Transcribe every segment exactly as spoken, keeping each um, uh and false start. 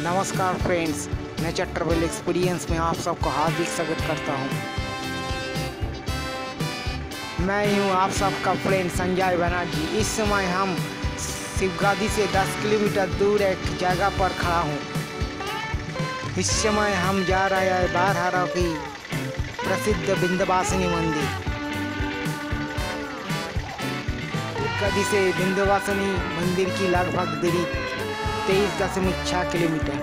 नमस्कार friends, nature travel experience में आप सबको हार्दिक स्वागत करता हूं। मैं हूं आप सबका फ्रेंड संजय बनर्जी। इस समय हम शिवगादी से दस किलोमीटर दूर एक जगह पर खड़ा हूं। इस समय हम जा रहे हैं बारहरा की प्रसिद्ध विंध्यवासिनी मंदिर। शिवगादी से विंध्यवासिनी मंदिर की लगभग दूरी तेईस दशमलव छः किलोमीटर।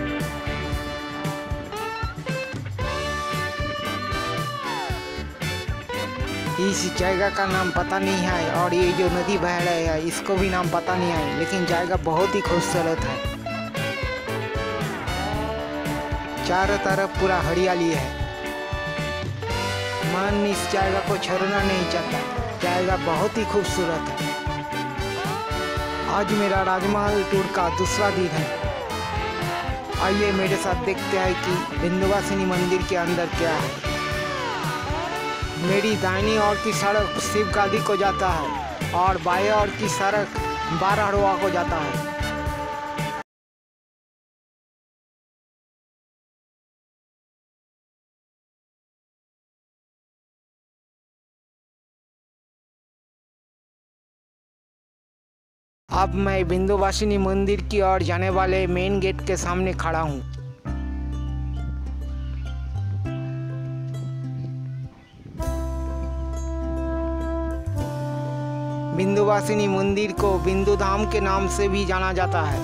इस जगह का नाम पता नहीं है और ये जो नदी बह रही है इसको भी नाम पता नहीं है, लेकिन जगह बहुत ही खूबसूरत है। चारों तरफ पूरा हरियाली है। मन इस जगह को छोड़ना नहीं चाहता। जगह बहुत ही खूबसूरत है। आज मेरा राजमहल टूर का दूसरा दिन है। आइए मेरे साथ देखते हैं कि विंध्यवासिनी मंदिर के अंदर क्या है। मेरी दाहिनी ओर की सड़क शिवगादी को जाता है और बाएं ओर की सड़क बारहरा को जाता है। अब मैं विंध्यवासिनी मंदिर की ओर जाने वाले मेन गेट के सामने खड़ा हूँ। विंध्यवासिनी मंदिर को बिंदु धाम के नाम से भी जाना जाता है।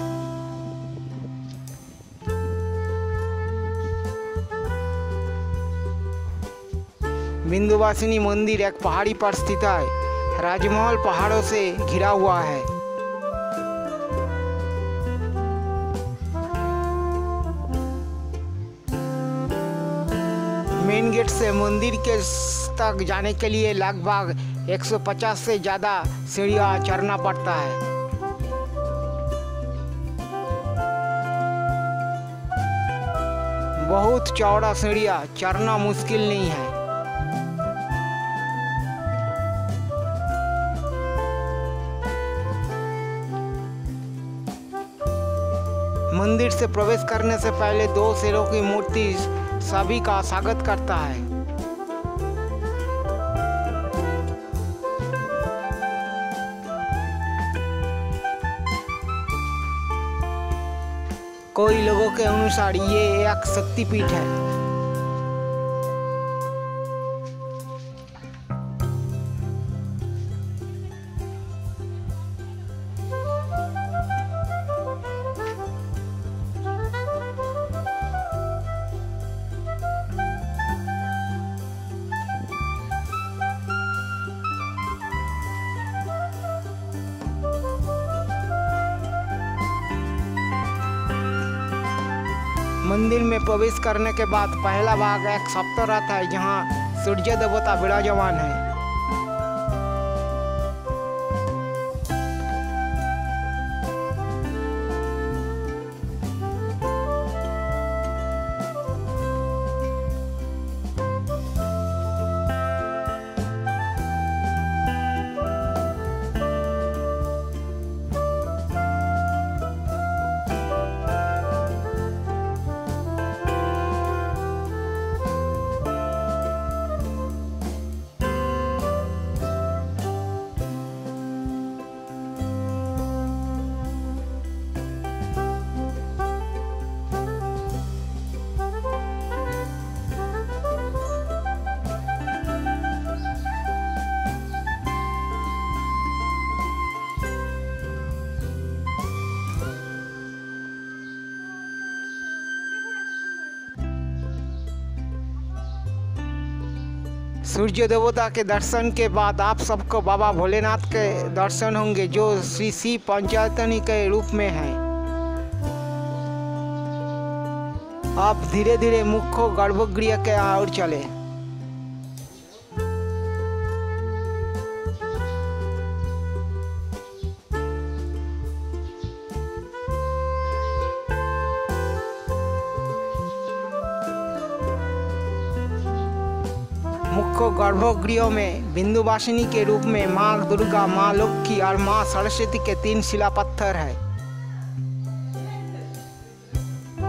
विंध्यवासिनी मंदिर एक पहाड़ी पर स्थित है। राजमहल पहाड़ों से घिरा हुआ है। मेन गेट से मंदिर के तक जाने के लिए लगभग एक सौ पचास से ज़्यादा सीढ़ियाँ चढ़ना पड़ता है। बहुत चौड़ा सीढ़ियाँ चढ़ना मुश्किल नहीं है। मंदिर से प्रवेश करने से पहले दो शेरों की मूर्ति सभी का स्वागत करता है। कोई लोगों के अनुसार ये एक शक्तिपीठ है। मंदिर में प्रवेश करने के बाद पहला भाग एक सप्तरथ है, जहाँ सूर्य देवता विराजमान है। सूर्य देवता के दर्शन के बाद आप सबको बाबा भोलेनाथ के दर्शन होंगे, जो श्री शिव पंचतनी के रूप में हैं। आप धीरे धीरे मुख्य गर्भगृह के ओर चले। मुख्य गर्भगृह में विंध्यवासिनी के रूप में माँ दुर्गा, माँ लक्ष्मी और माँ सरस्वती के तीन शिला पत्थर है।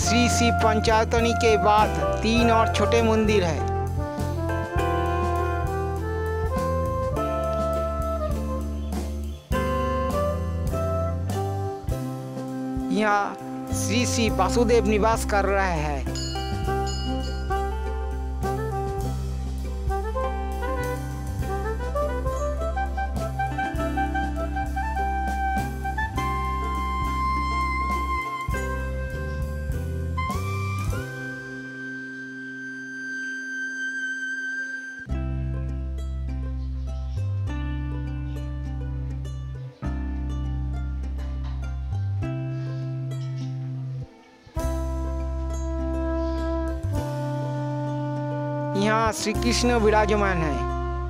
श्री शिव पंचायतनी के बाद तीन और छोटे मंदिर है। यहाँ श्री श्री वासुदेव निवास कर रहे हैं। यहाँ श्री कृष्ण विराजमान है।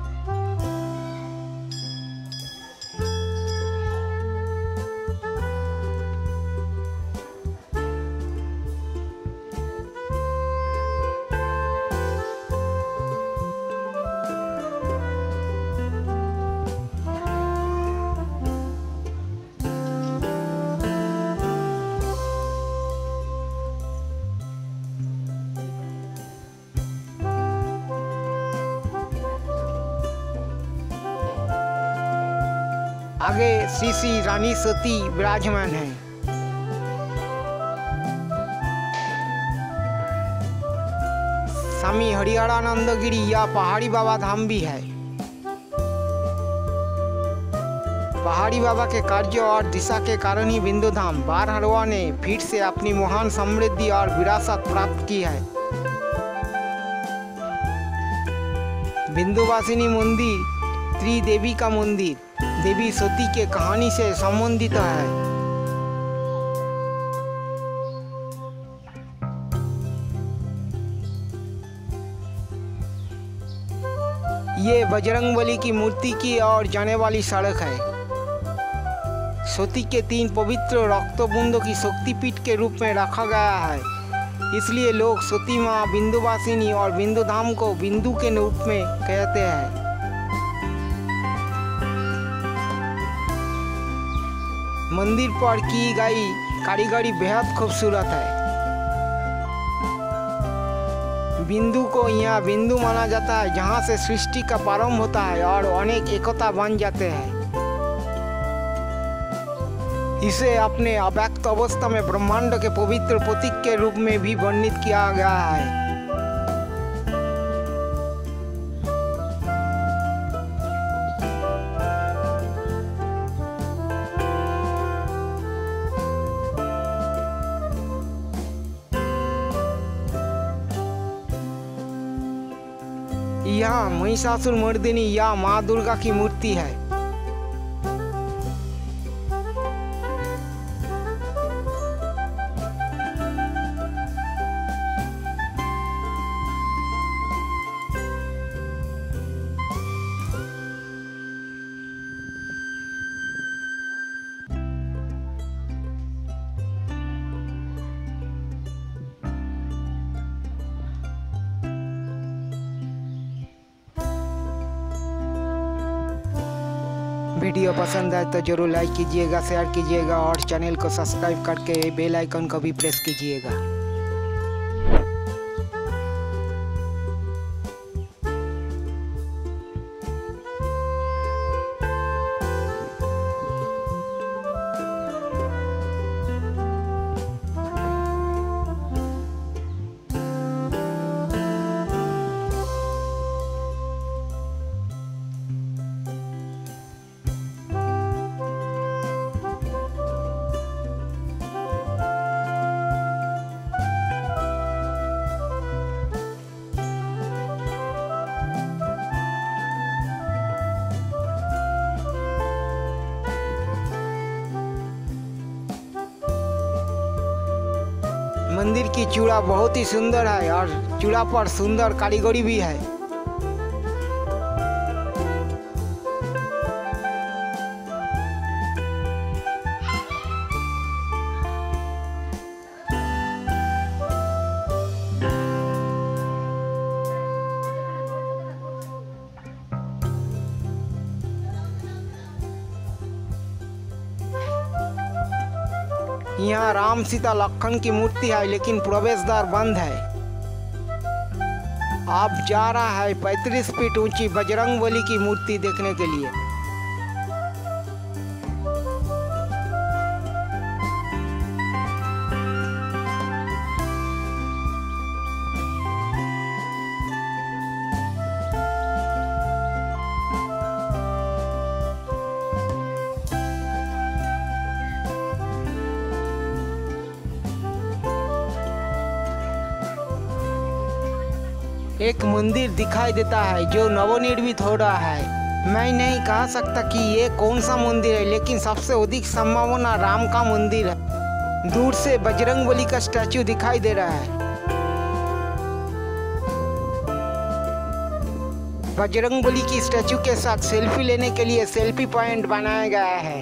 आगे श्री श्री रानी सती विराजमान है। स्वामी हरिहरानंदगिरी या पहाड़ी बाबा धाम भी है। पहाड़ी बाबा के कार्य और दिशा के कारण ही बिंदु धाम बारहरवा ने फिर से अपनी महान समृद्धि और विरासत प्राप्त की है। बिंदुवासिनी मंदिर त्रिदेवी का मंदिर देवी सती के कहानी से संबंधित है। ये बजरंगबली की मूर्ति की ओर जाने वाली सड़क है। सती के तीन पवित्र रक्तबूंदों की शक्तिपीठ के रूप में रखा गया है, इसलिए लोग सती माँ बिंदुवासिनी और बिंदु धाम को बिंदु के रूप में कहते हैं। मंदिर पर की गई कारीगरी बेहद खूबसूरत है। बिंदु को यहाँ बिंदु माना जाता है जहाँ से सृष्टि का प्रारंभ होता है और अनेक एकता बन जाते हैं। इसे अपने अव्यक्त अवस्था में ब्रह्मांड के पवित्र प्रतीक के रूप में भी वर्णित किया गया है। यहाँ महिषासुर मर्दिनी या माँ दुर्गा की मूर्ति है। वीडियो पसंद आए तो जरूर लाइक कीजिएगा, शेयर कीजिएगा और चैनल को सब्सक्राइब करके बेल आइकन को भी प्रेस कीजिएगा। मंदिर की चूड़ा बहुत ही सुंदर है और चूड़ा पर सुंदर कारीगरी भी है। यहाँ राम सीता लखन की मूर्ति है, लेकिन प्रवेश द्वार बंद है। आप जा रहा है पैंतीस फीट ऊंची बजरंगबली की मूर्ति देखने के लिए। एक मंदिर दिखाई देता है जो नवनिर्मित हो रहा है। मैं नहीं कह सकता कि ये कौन सा मंदिर है, लेकिन सबसे अधिक संभावना राम का मंदिर है। दूर से बजरंगबली का स्टैचू दिखाई दे रहा है। बजरंगबली की स्टैचू के साथ सेल्फी लेने के लिए सेल्फी पॉइंट बनाया गया है।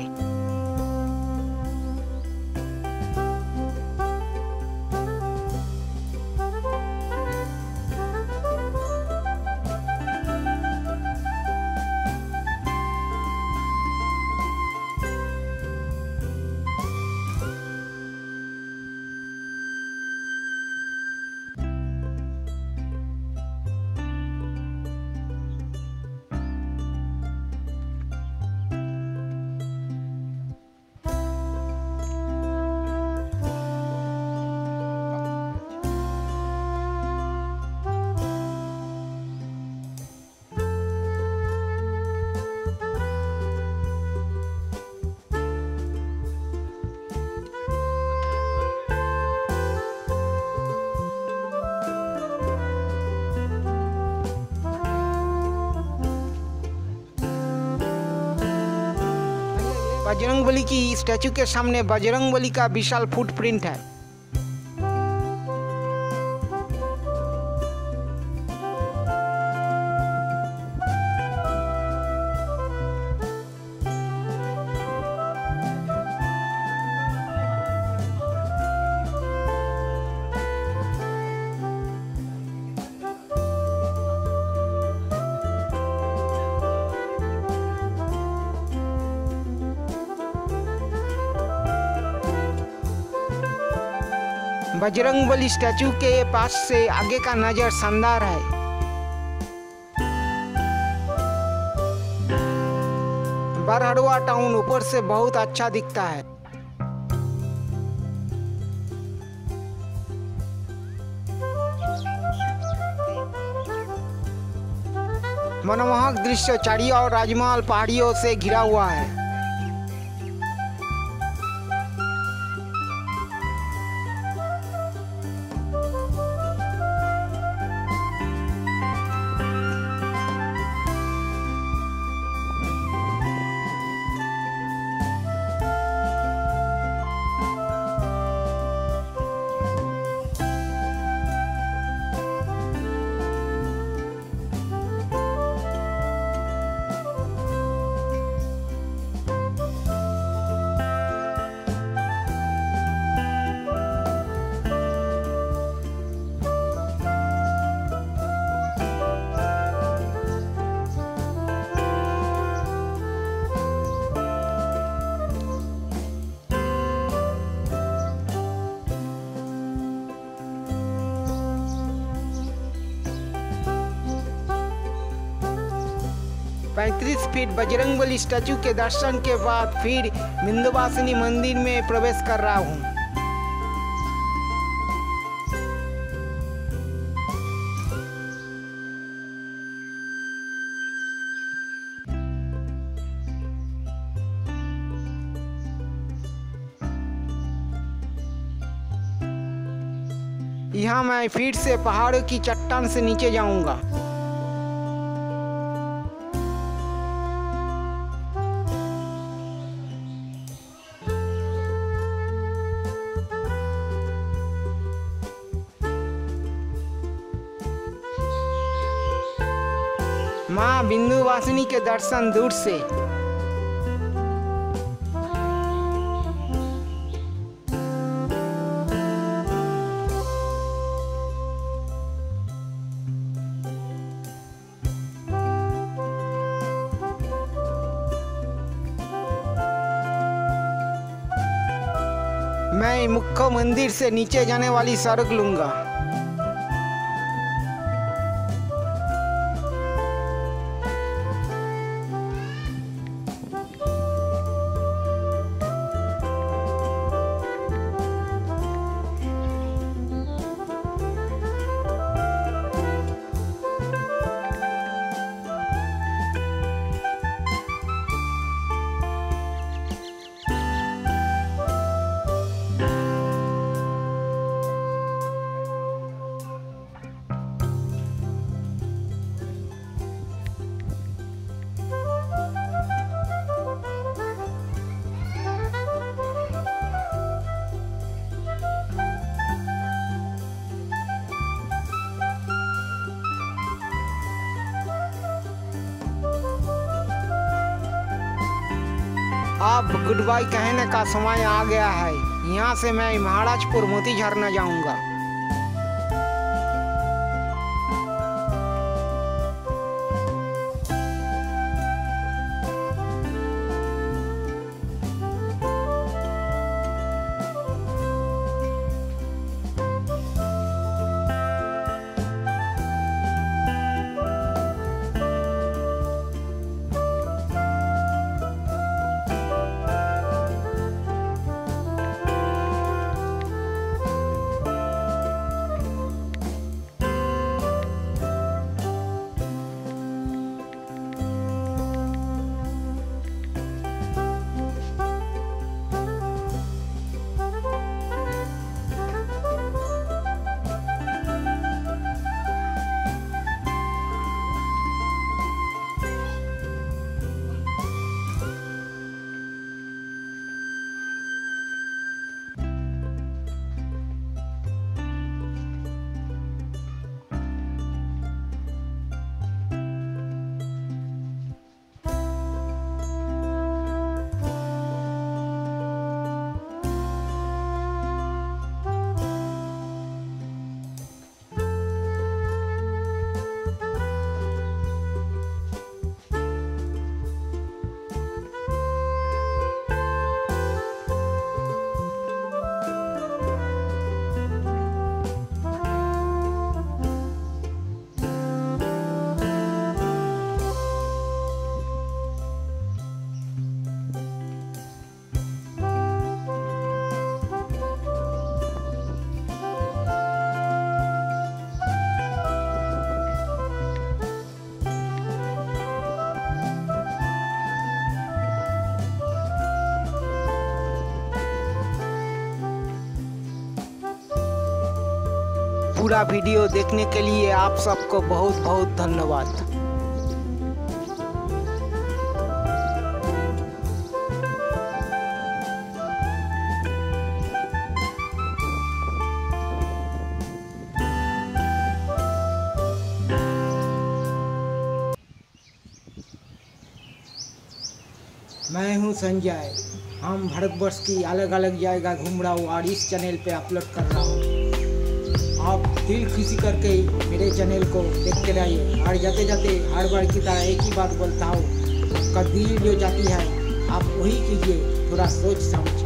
बजरंगबली की स्टैचू के सामने बजरंगबली का विशाल फुटप्रिंट है। बजरंगबली स्टैचू के पास से आगे का नज़र शानदार है। बरहड़वा टाउन ऊपर से बहुत अच्छा दिखता है। मनमोहक दृश्य चारियों और राजमहल पहाड़ियों से घिरा हुआ है। पैंतीस फीट बजरंगबली स्टैचू के दर्शन के बाद फिर विंध्यवासिनी मंदिर में प्रवेश कर रहा हूँ। यहाँ मैं फिर से पहाड़ों की चट्टान से नीचे जाऊंगा। माँ विंध्यवासिनी के दर्शन दूर से। मैं मुख्य मंदिर से नीचे जाने वाली सड़क लूंगा। अब गुड बाय कहने का समय आ गया है। यहाँ से मैं महाराजपुर मोती झरना जाऊँगा। पूरा वीडियो देखने के लिए आप सबको बहुत बहुत धन्यवाद। मैं हूं संजय। हम भारतवर्ष की अलग अलग जगह घूम रहा हूँ और इस चैनल पे अपलोड कर रहा हूँ। आप दिल खुशी करके मेरे चैनल को देखते रहिए। और जाते जाते हर बार की तरह एक ही बात बोलता हूँ, आपका दिल जो जाती है आप वही कीजिए, थोड़ा सोच समझ।